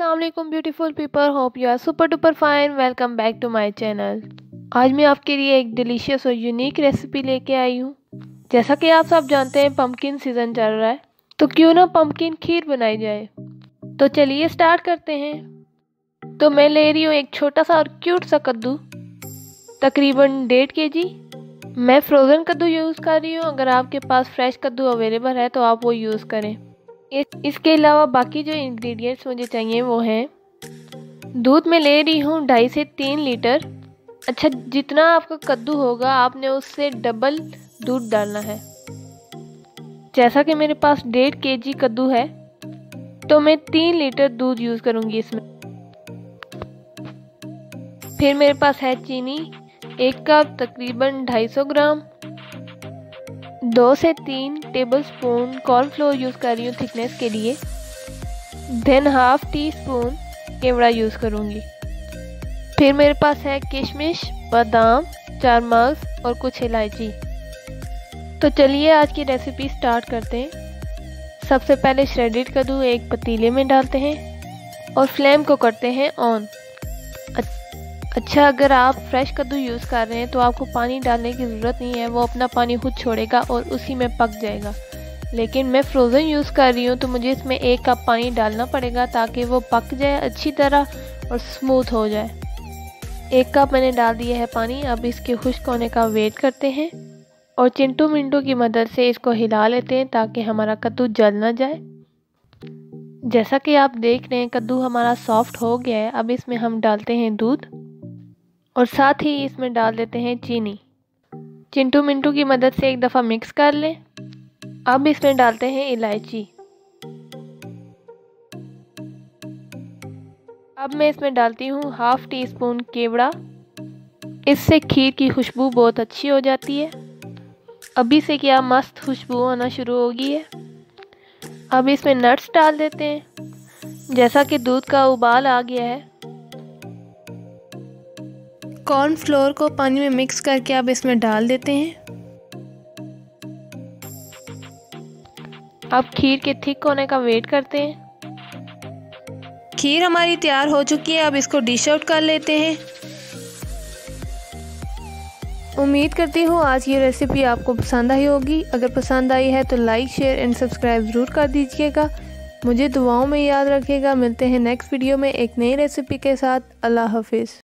Assalamualaikum beautiful people, hope you are super duper fine. Welcome back to my channel. आज मैं आपके लिए एक डिलीशियस और यूनिक रेसिपी लेके आई हूँ। जैसा कि आप सब जानते हैं पम्पकिन सीज़न चल रहा है, तो क्यों ना पम्पकिन खीर बनाई जाए। तो चलिए स्टार्ट करते हैं। तो मैं ले रही हूँ एक छोटा सा और क्यूट सा कद्दू, तकरीबन 1.5 kg। मैं फ्रोज़न कद्दू यूज़ कर रही हूँ। अगर आपके पास फ्रेश कद्दू अवेलेबल है तो आप वो यूज़ करें। इसके अलावा बाकी जो इंग्रेडिएंट्स मुझे चाहिए वो हैं, दूध में ले रही हूँ 2.5 से 3 लीटर। अच्छा, जितना आपका कद्दू होगा आपने उससे डबल दूध डालना है। जैसा कि मेरे पास 1.5 kg कद्दू है तो मैं 3 लीटर दूध यूज़ करूँगी इसमें। फिर मेरे पास है चीनी 1 कप तकरीबन 250 ग्राम। 2 से 3 टेबलस्पून कॉर्नफ्लोर यूज़ कर रही हूँ थिकनेस के लिए। Then half tea spoon use करूँगी। फिर मेरे पास है किशमिश, बादाम, 4 मग्स और कुछ इलायची। तो चलिए आज की रेसिपी स्टार्ट करते हैं। सबसे पहले श्रेडेड कद्दू एक पतीले में डालते हैं और फ्लेम को करते हैं ऑन। अच्छा, अगर आप फ्रेश कद्दू यूज़ कर रहे हैं तो आपको पानी डालने की ज़रूरत नहीं है, वो अपना पानी खुद छोड़ेगा और उसी में पक जाएगा। लेकिन मैं फ्रोज़न यूज़ कर रही हूँ तो मुझे इसमें 1 कप पानी डालना पड़ेगा ताकि वो पक जाए अच्छी तरह और स्मूथ हो जाए। 1 कप मैंने डाल दिया है पानी। अब इसके खुश्क होने का वेट करते हैं और चिंटू मिंटू की मदद से इसको हिला लेते हैं ताकि हमारा कद्दू जल ना जाए। जैसा कि आप देख रहे हैं कद्दू हमारा सॉफ्ट हो गया है। अब इसमें हम डालते हैं दूध और साथ ही इसमें डाल देते हैं चीनी। चिंटू मिंटू की मदद से एक दफ़ा मिक्स कर लें। अब इसमें डालते हैं इलायची। अब मैं इसमें डालती हूँ हाफ टी स्पून केवड़ा। इससे खीर की खुशबू बहुत अच्छी हो जाती है। अभी से क्या मस्त खुशबू आना शुरू हो गई है। अब इसमें नट्स डाल देते हैं। जैसा कि दूध का उबाल आ गया है, कॉर्नफ्लोर को पानी में मिक्स करके अब इसमें डाल देते हैं। अब खीर के थिक होने का वेट करते हैं। खीर हमारी तैयार हो चुकी है। अब इसको डिश आउट कर लेते हैं। उम्मीद करती हूँ आज की रेसिपी आपको पसंद आई होगी। अगर पसंद आई है तो लाइक, शेयर एंड सब्सक्राइब ज़रूर कर दीजिएगा। मुझे दुआओं में याद रखिएगा। मिलते हैं नेक्स्ट वीडियो में एक नई रेसिपी के साथ। अल्लाह हाफिज़।